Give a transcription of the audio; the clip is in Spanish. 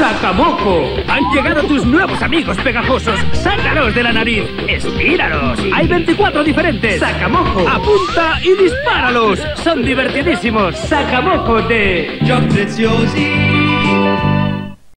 ¡Sacamoco! Han llegado tus nuevos amigos pegajosos. ¡Sácalos de la nariz! ¡Estíralos! Hay 24 diferentes. ¡Sacamoco! ¡Apunta y dispáralos! ¡Son divertidísimos! ¡Sacamoco de... Giochi preziosi